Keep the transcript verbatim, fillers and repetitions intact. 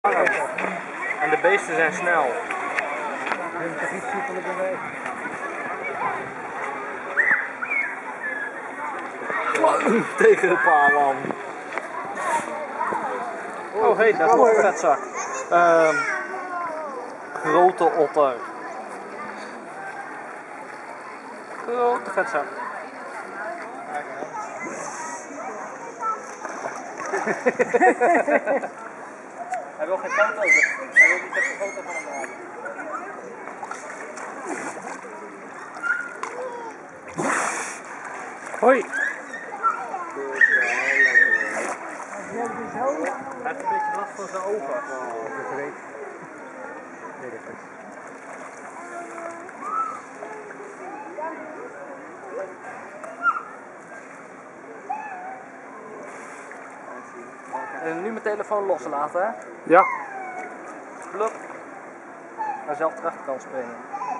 En de beesten zijn snel. En toch niet soepele beweging. Tegen de paal aan. Oh hé, hey, daar is nog een vetzak. Um, grote otter. Grote vetzak. Hij wil geen foto. Hij wil niet even een foto van hem maken. Hoi. Hij heeft een beetje last van zijn ogen. Dat is reet. Nee, dat is. En nu mijn telefoon loslaten, hè? Ja. Pluk. Hij zelf terug kan springen.